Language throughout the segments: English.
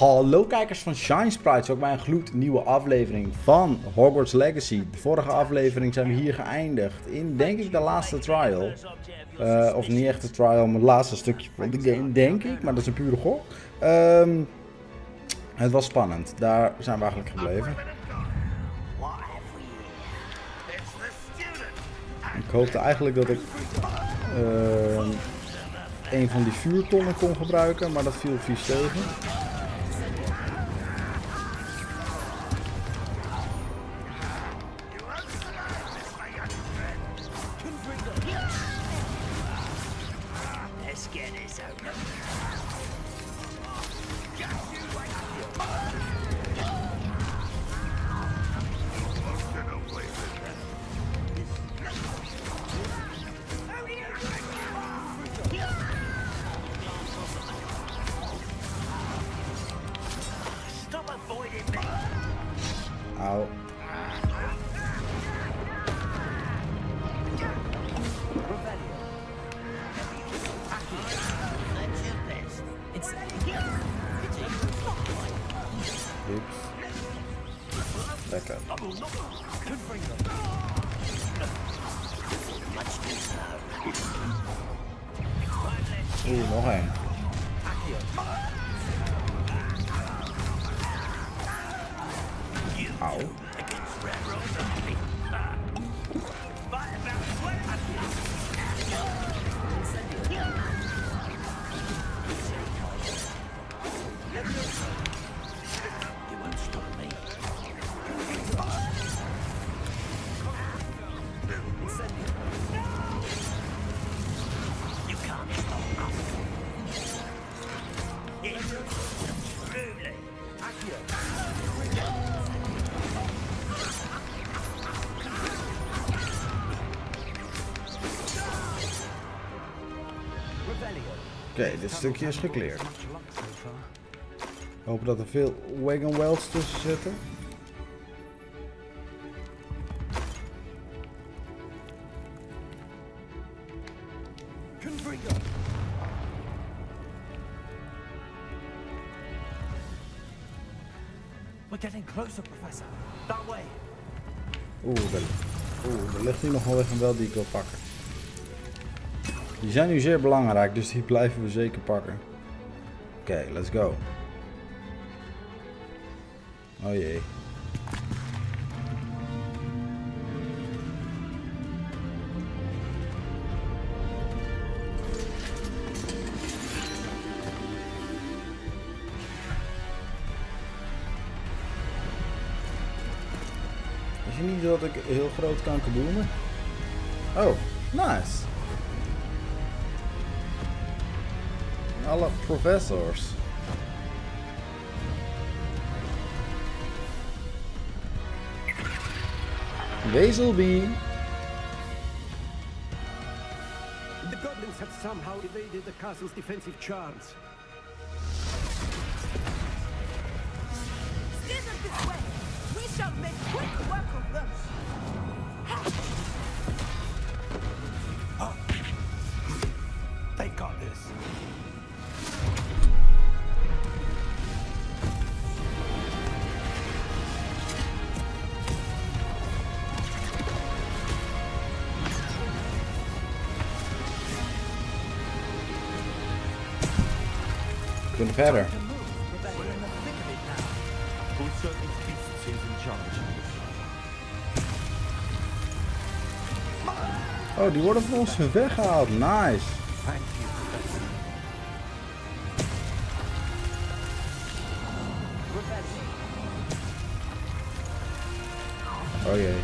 Hallo kijkers van Shine Sprites, ook bij een gloednieuwe aflevering van Hogwarts Legacy. De vorige aflevering zijn we hier geëindigd in, denk ik, de laatste trial. Of niet echt de trial, maar het laatste stukje van de game, denk ik. Maar dat is een pure gok. Het was spannend, daar zijn we eigenlijk gebleven. Ik hoopte eigenlijk dat ik een van die vuurtonnen kon gebruiken, maar dat viel vies tegen. Auw. Lekker. Oeh, nog één. Auw. Oké, dit stukje is gecleared. Hopen dat er veel Wagon Wells tussen zitten. Er ligt hier nog wel even wel die ik wil pakken. Die zijn nu zeer belangrijk, dus die blijven we zeker pakken. Oké, let's go. Oh jee. Is je niet dat ik heel groot kan kaboomen? Oh, nice. Alle professors. Weaselby. The goblins have somehow evaded the castle's defensive charms. Steer them this way. We shall make quick work of them. They got this. Kunnen verder. Oh, die worden van ons weggehaald. Nice. Oh jee.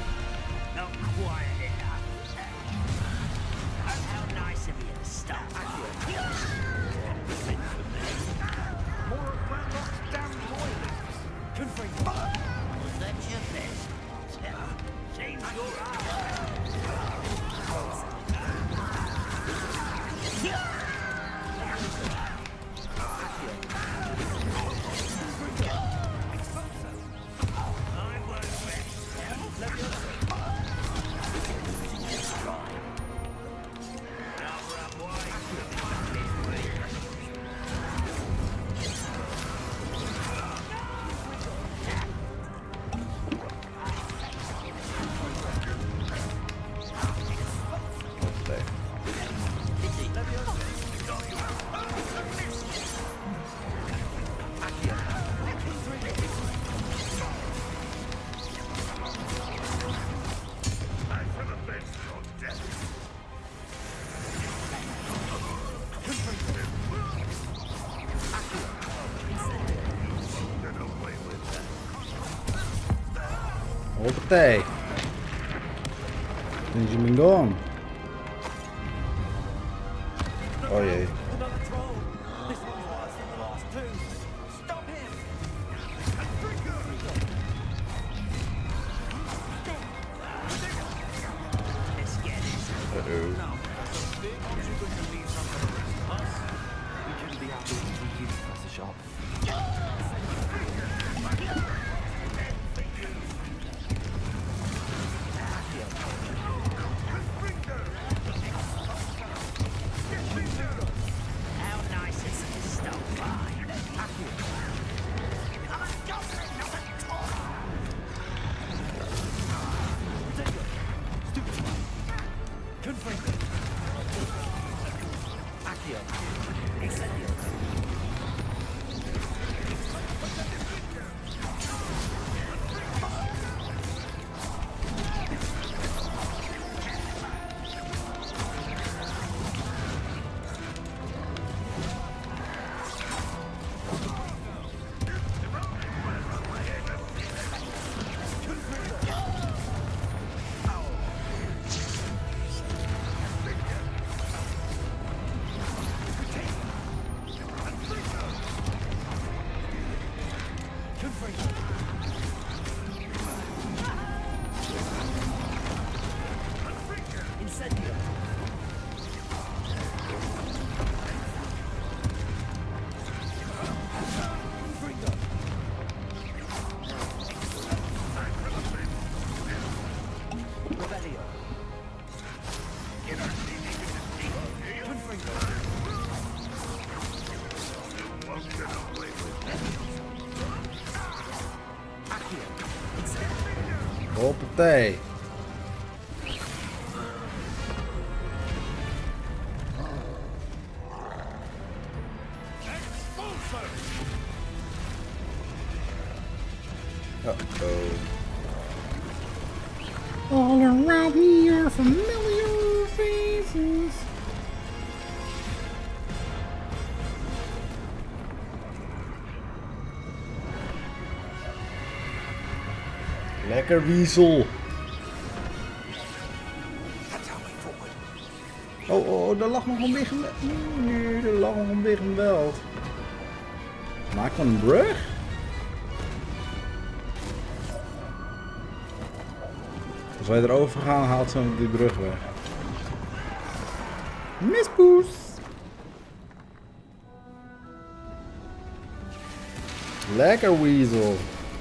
Hoppatee. Benjamin gone. Oh jee. Another troll. This one's worse than the last two. Stop him! Let's get it. Uh-oh. We shouldn't be out looking for you, Professor Sharp. How nice is this stuff, Confringo. Accio. Excelsior. Incendio. Confringo. Revelio. Confringo. Accio. Hoppatee. Uh-oh. All around me are familiar faces. Lekker Weasel. Oh, daar lag nog een big belt. Nee, er lag nog een big belt. Maak van een brug? Als wij erover gaan, haalt ze die brug weg. Mispoes! Lekker Weasel.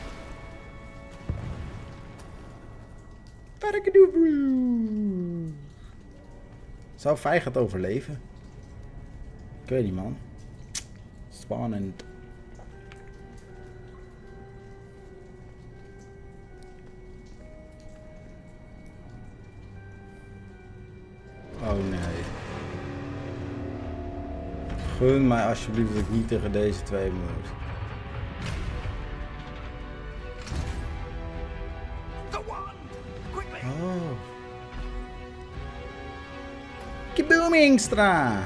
Parakadoobroe. Zou Vijg het overleven? Ik weet niet, man. Spannend. Oh nee. Gun mij alsjeblieft dat ik niet tegen deze twee moet. Oh. Kaboom Ingstra!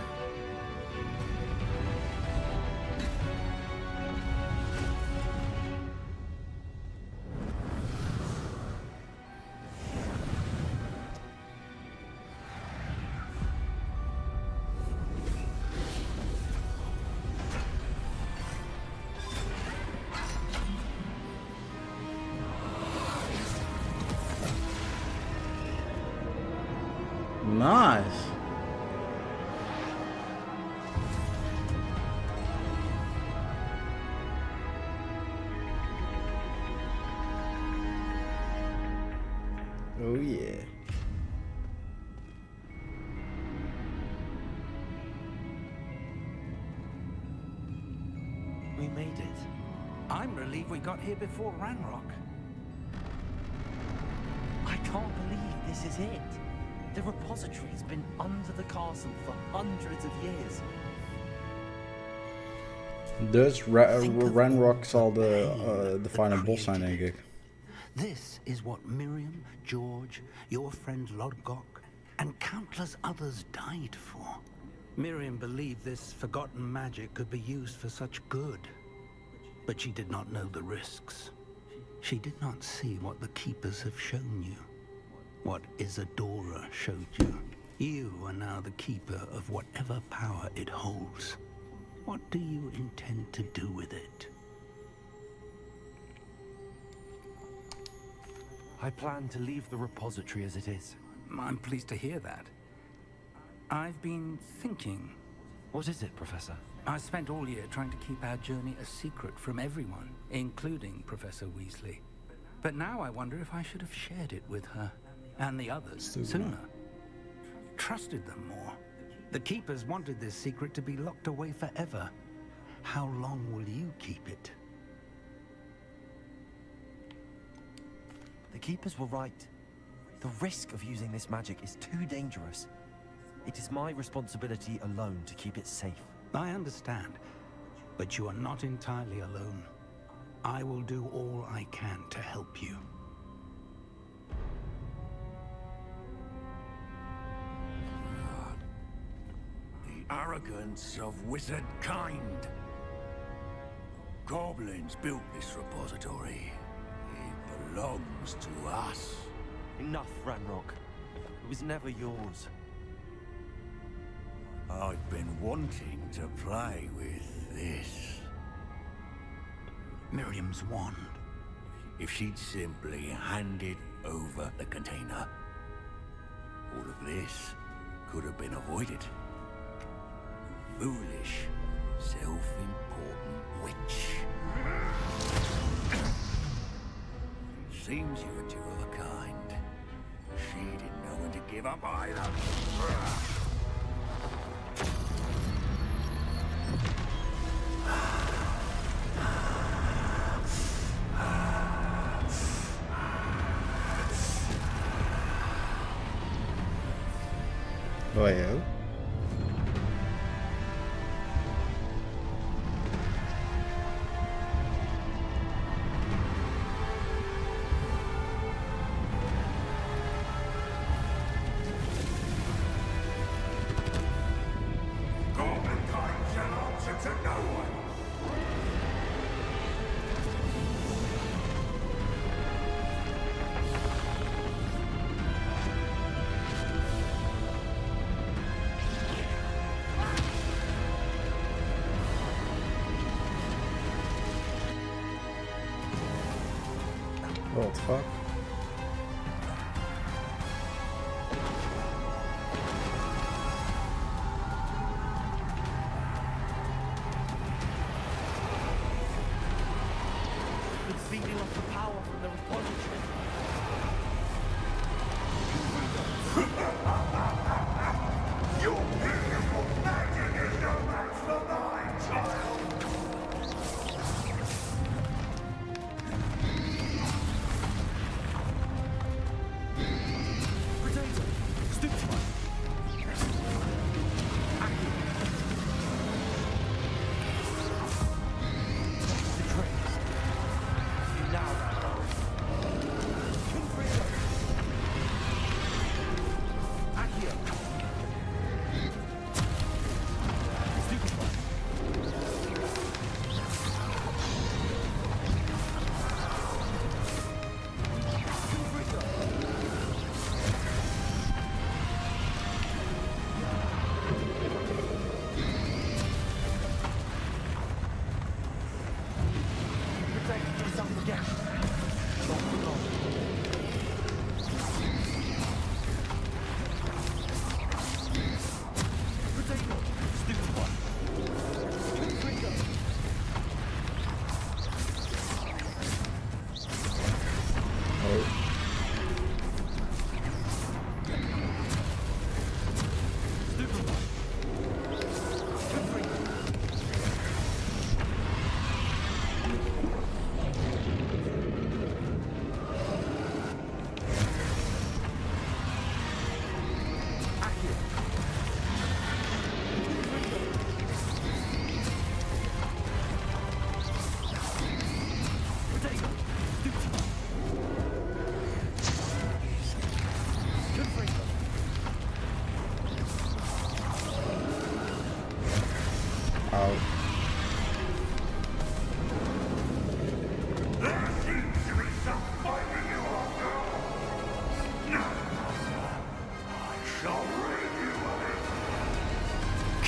Nice. Oh yeah. We made it. I'm relieved we got here before Ranrock. I can't believe this is it. The repository's been under the castle for hundreds of years. Dus Ranrock zal de final boss zijn, denk ik. This is what Miriam, George, your friend Lodgok, and countless others died for. Miriam believed this forgotten magic could be used for such good, but she did not know the risks. She did not see what the Keepers have shown you, what Isadora showed you. You are now the Keeper of whatever power it holds. What do you intend to do with it? I plan to leave the repository as it is. I'm pleased to hear that. I've been thinking. What is it, Professor? I spent all year trying to keep our journey a secret from everyone, including Professor Weasley. But now I wonder if I should have shared it with her and the others sooner. Trusted them more. The Keepers wanted this secret to be locked away forever. How long will you keep it? The Keepers were right. The risk of using this magic is too dangerous. It is my responsibility alone to keep it safe. I understand, but you are not entirely alone. I will do all I can to help you. The arrogance of wizard kind. Goblins built this repository. It belongs to us. Enough, Ranrock. It was never yours. I've been wanting to play with this. Miriam's wand. If she'd simply handed over the container, all of this could have been avoided. Foolish, self-important witch. Seems you're two of a kind. She didn't know when to give up either. Well. What the fuck? It's feeding off the power from the repository. Your beautiful magic is no match for mine, child!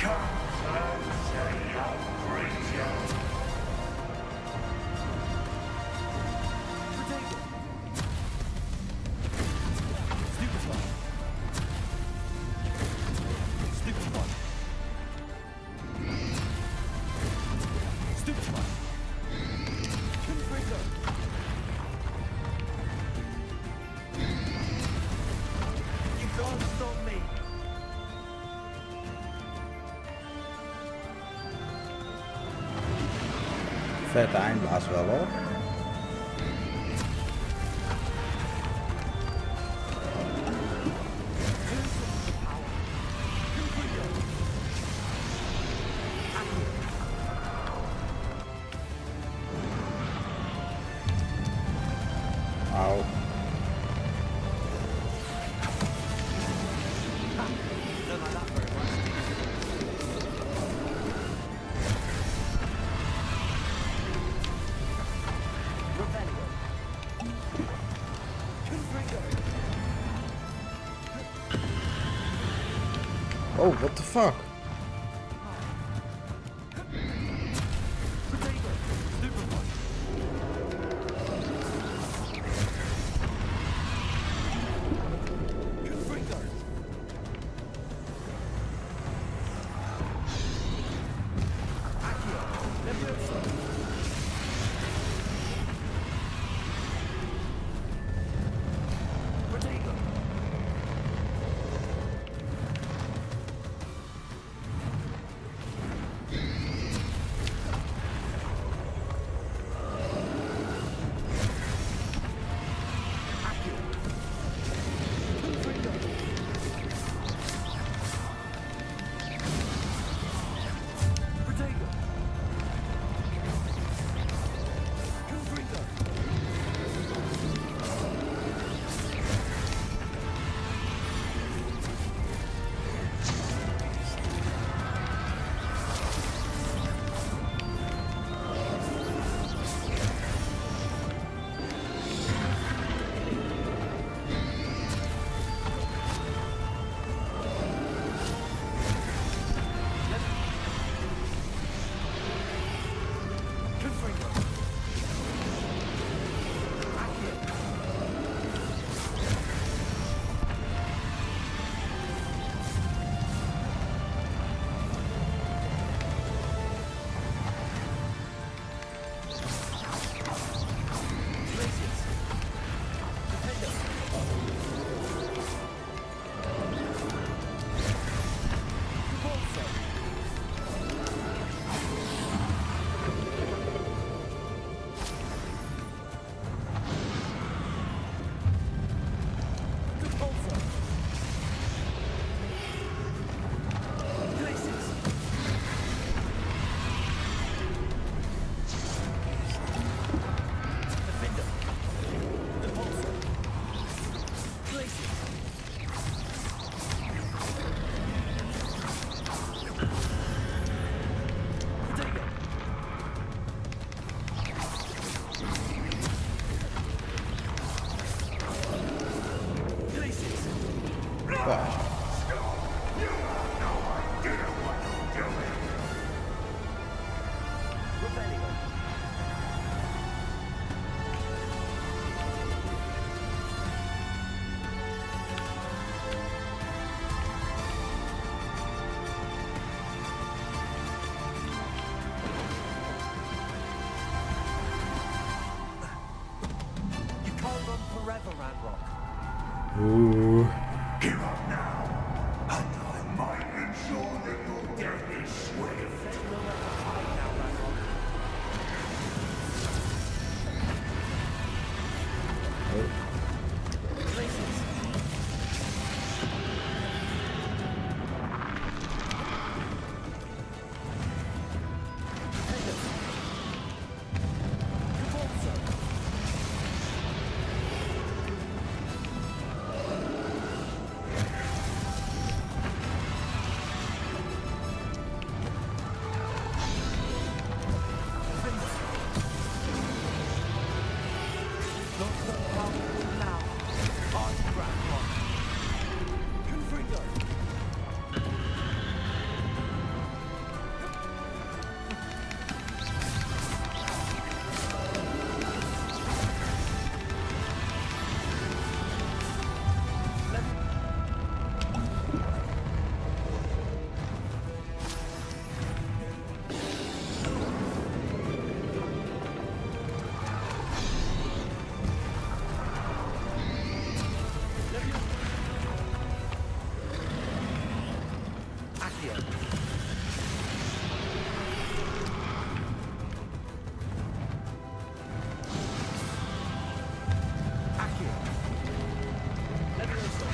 Vette eindbaas wel hoor. Auw. Oh, what the fuck? Accio. Accio. Levioso.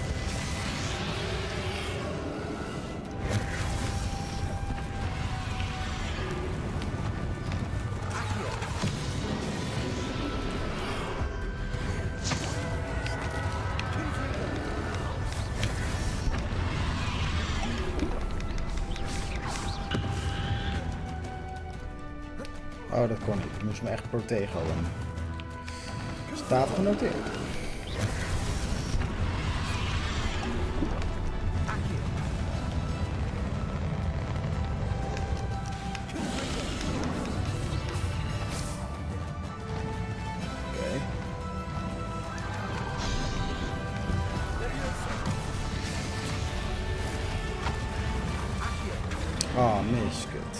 Accio. Oh, dat kon niet. Ik moest me echt protegen. Staat genoteerd. Oké. Ah, mis, kut.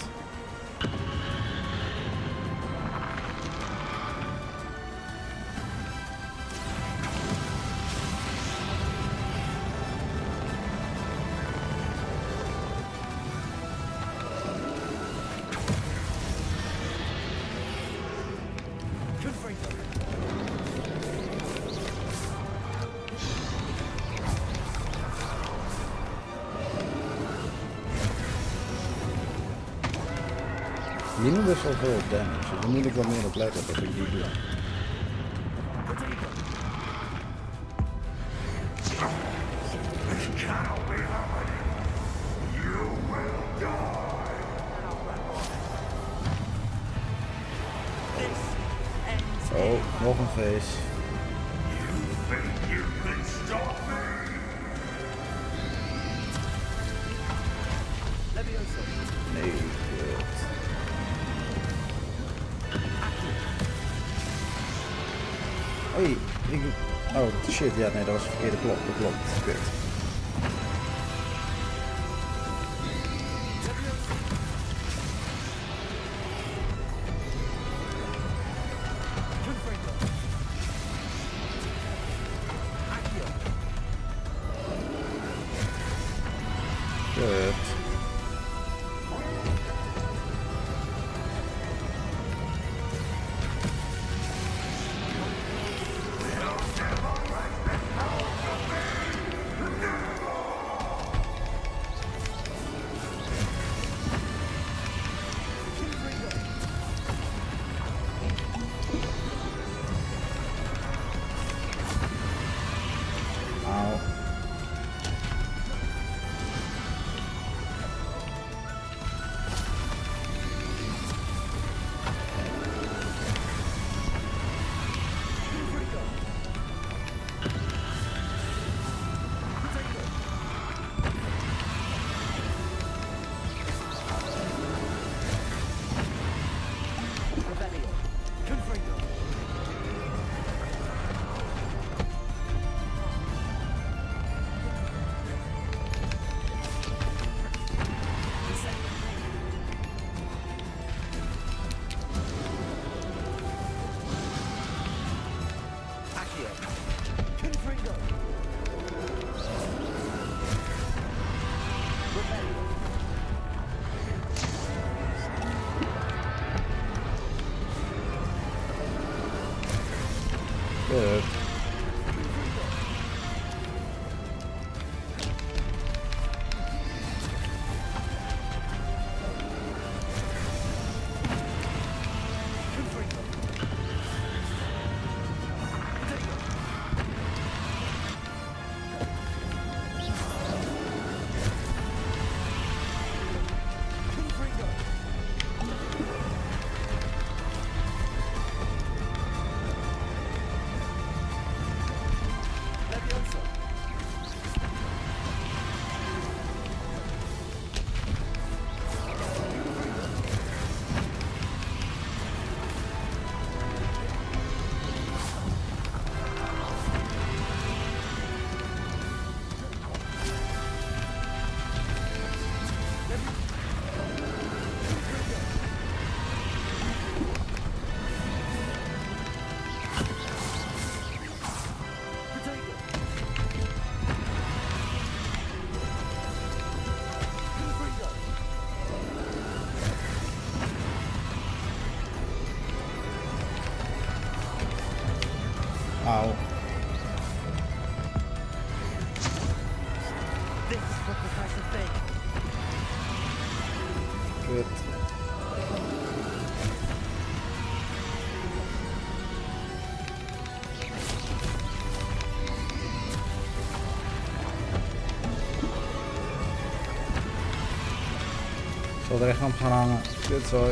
Die doen best wel veel damage, dus daar moet ik wat meer op letten dat ik die doe. Oh, nog een face. Nee, kut. Hoi, ik... Oh, shit, ja, nee, dat was de verkeerde klok, dat klopt, kut. Kut. Auw. Kut. Auw. This is what Professor thinks. Kut. Ik zal er echt aan gaan hangen. Kut zo.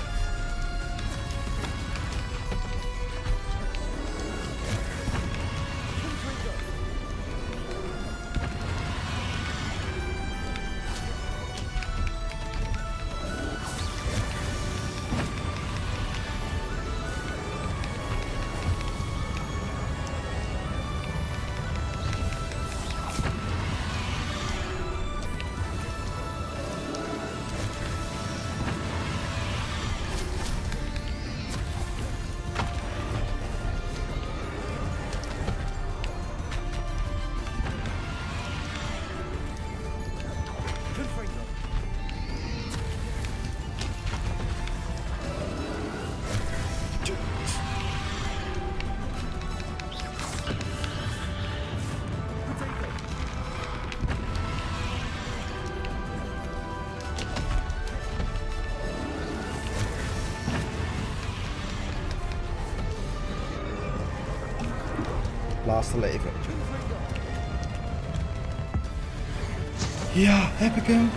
Laatste leven. Ja, heb ik hem.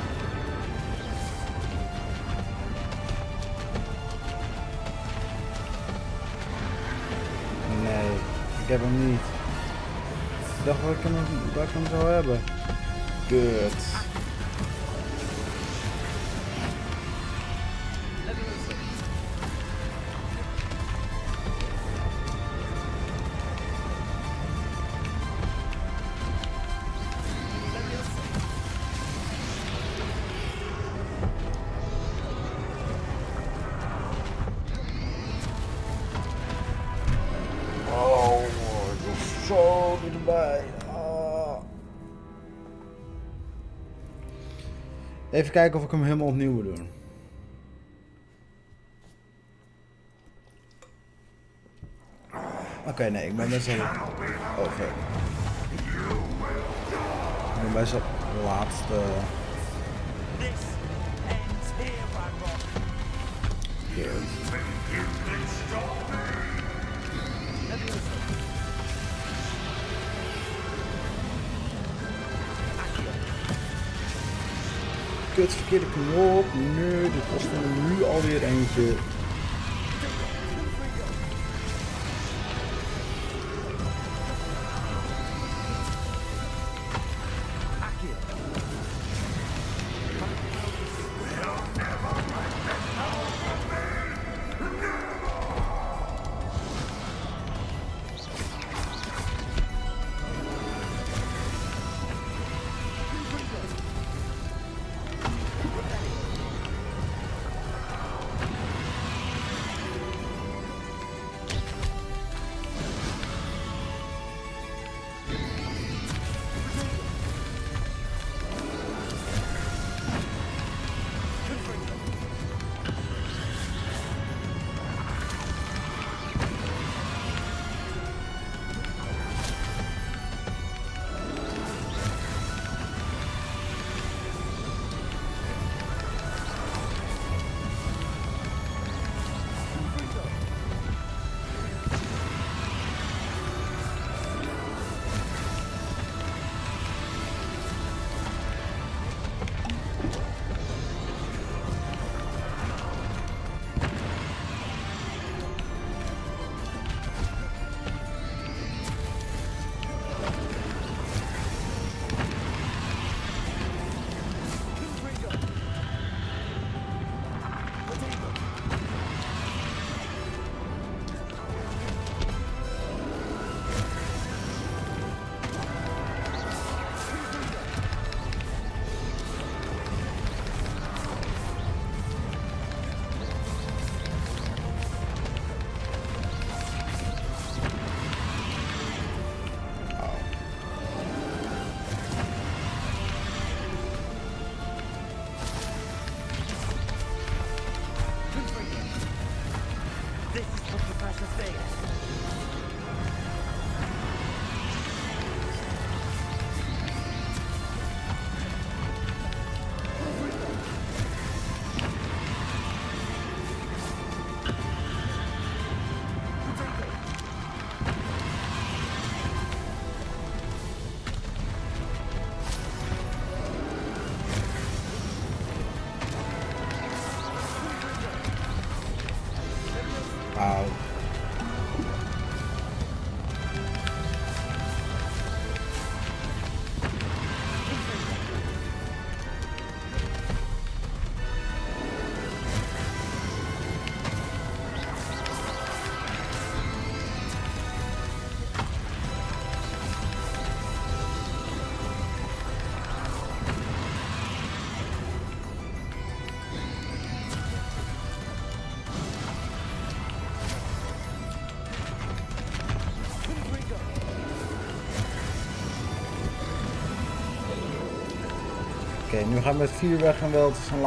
Nee, ik heb hem niet. Ik dacht dat ik hem zou hebben. Kut. Zo erbij. Oh. Even kijken of ik hem helemaal opnieuw moet doen. Oké, nee, ik ben best wel over. Ik ben best wel de laatste. This ends here, Ranrock. Kut, verkeerde knop. Nee, dit kost me nu alweer eentje. Auw. Oké, nu gaan we met 4 weg en wel. Het is zijn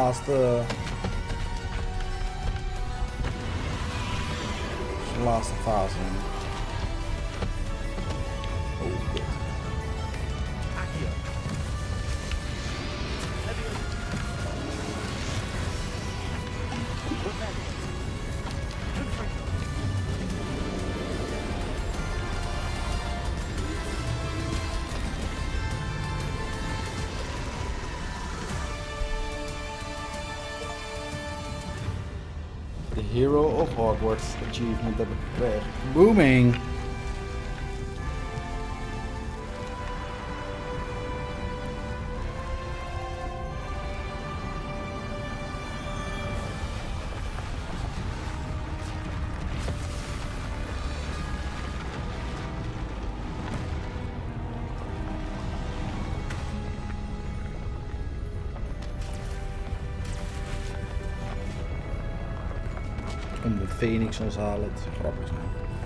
laatste fase. Oh, kut. De Hero of Hogwarts achievement heb ik gekregen. Booming! Om de Phoenix ons halen, het zou grappig zijn.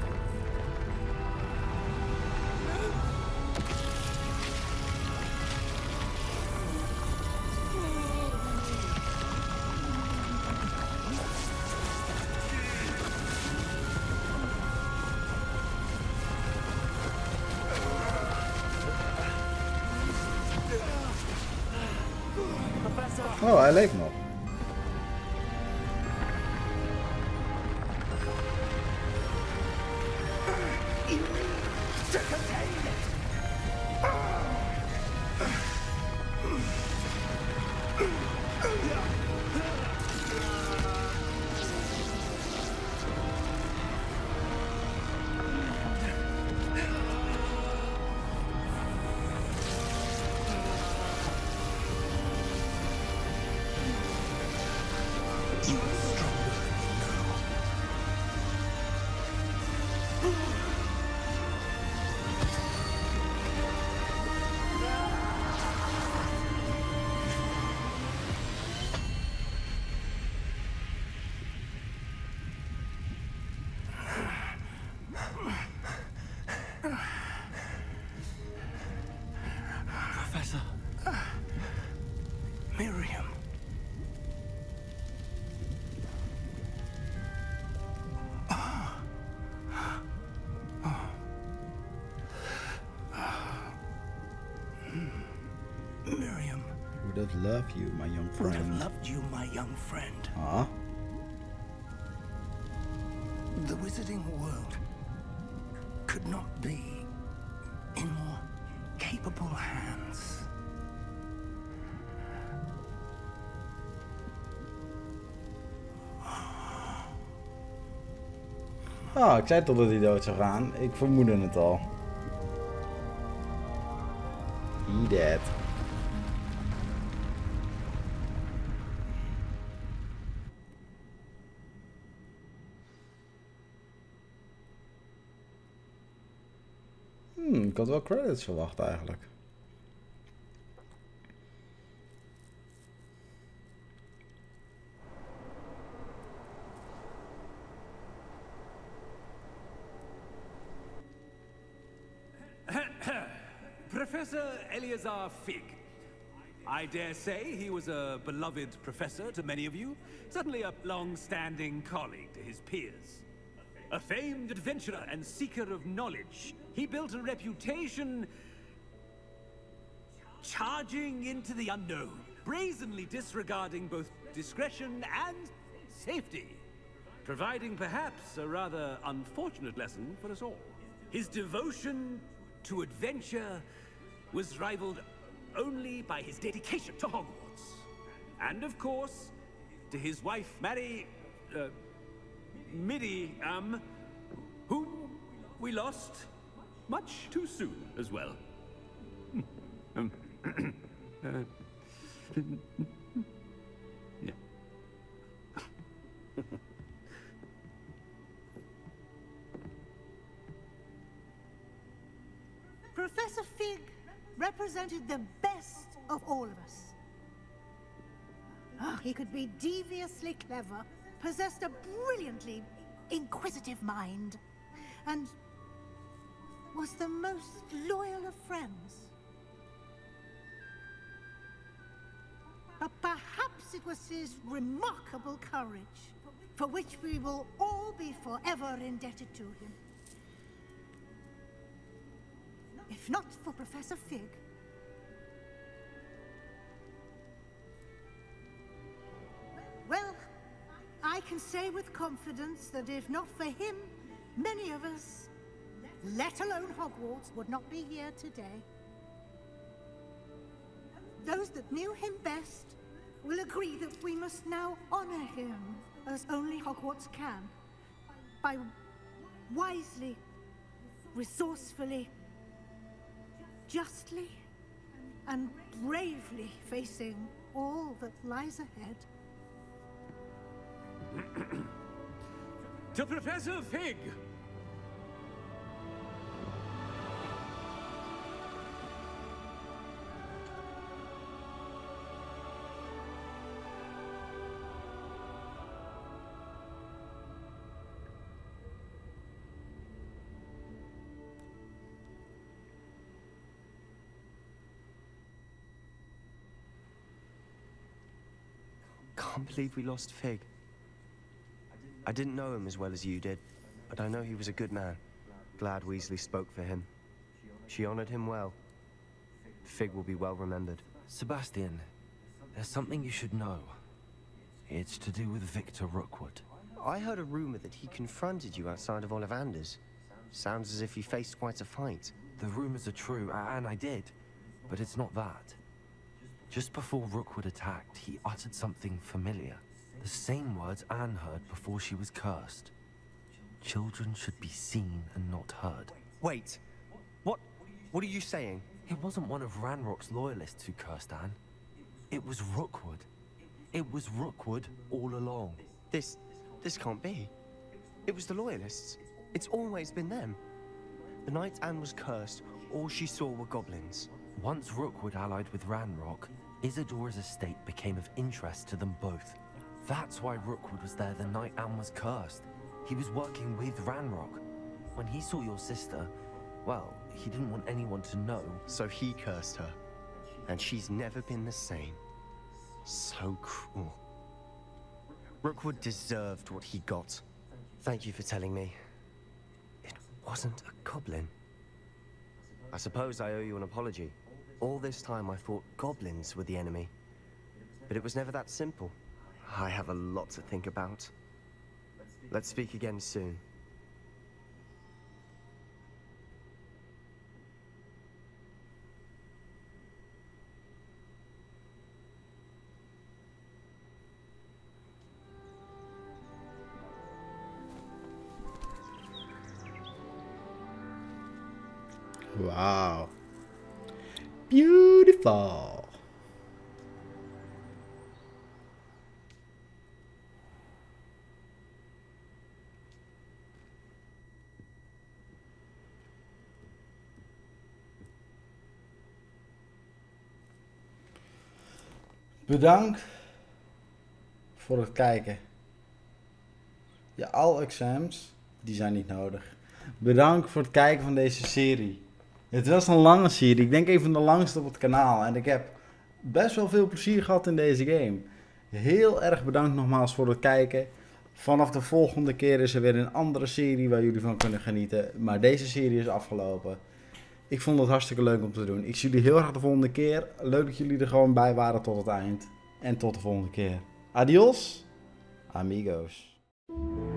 Oh, hij leeft nog. Professor. Miriam. Miriam. Would have loved you, my young Would have friend. loved you, my young friend. Ah, The wizarding world could not be in more capable hands. oh, ik zei toch dat hij dood zou gaan. Ik vermoedde het al. He dead. Ik had wel credits verwacht eigenlijk. Professor Eleazar Fig. I dare say he was a beloved professor to many of you, certainly a long-standing colleague to his peers. A famed adventurer and seeker of knowledge, he built a reputation charging into the unknown, brazenly disregarding both discretion and safety, providing perhaps a rather unfortunate lesson for us all. His devotion to adventure was rivaled only by his dedication to Hogwarts. And of course, to his wife, Miriam, whom we lost much too soon as well. Yeah. Professor Fig represented the best of all of us. He could be deviously clever, possessed a brilliantly inquisitive mind, and was the most loyal of friends. But perhaps it was his remarkable courage, for which we will all be forever indebted to him. If not for Professor Fig, well, I can say with confidence that if not for him, many of us, let alone Hogwarts, would not be here today. Those that knew him best will agree that we must now honor him as only Hogwarts can, by wisely, resourcefully, justly, and bravely facing all that lies ahead. To Professor Fig! Can't believe we lost Fig. I didn't know him as well as you did, but I know he was a good man. Glad Weasley spoke for him. She honored him well. Fig will be well remembered. Sebastian, there's something you should know. It's to do with Victor Rookwood. I heard a rumor that he confronted you outside of Ollivander's. Sounds as if he faced quite a fight. The rumors are true, and I did, but it's not that. Just before Rookwood attacked, he uttered something familiar. The same words Anne heard before she was cursed. Children should be seen and not heard. Wait, what are you saying? It wasn't one of Ranrock's loyalists who cursed Anne. It was Rookwood. It was Rookwood all along. This can't be. It was the loyalists. It's always been them. The night Anne was cursed, all she saw were goblins. Once Rookwood allied with Ranrock, Isadora's estate became of interest to them both. That's why Rookwood was there the night Anne was cursed. He was working with Ranrock. When he saw your sister, well, he didn't want anyone to know. So he cursed her. And she's never been the same. So cruel. Rookwood deserved what he got. Thank you for telling me. It wasn't a goblin. I suppose I owe you an apology. All this time I thought goblins were the enemy. But it was never that simple. I have a lot to think about. Let's speak again soon. Wow. Beautiful. Bedankt voor het kijken. Ja, al exams, die zijn niet nodig. Bedankt voor het kijken van deze serie. Het was een lange serie. Ik denk een van de langste op het kanaal. En ik heb best wel veel plezier gehad in deze game. Heel erg bedankt nogmaals voor het kijken. Vanaf de volgende keer is er weer een andere serie waar jullie van kunnen genieten. Maar deze serie is afgelopen. Ik vond het hartstikke leuk om te doen. Ik zie jullie heel graag de volgende keer. Leuk dat jullie er gewoon bij waren tot het eind. En tot de volgende keer. Adios, amigos.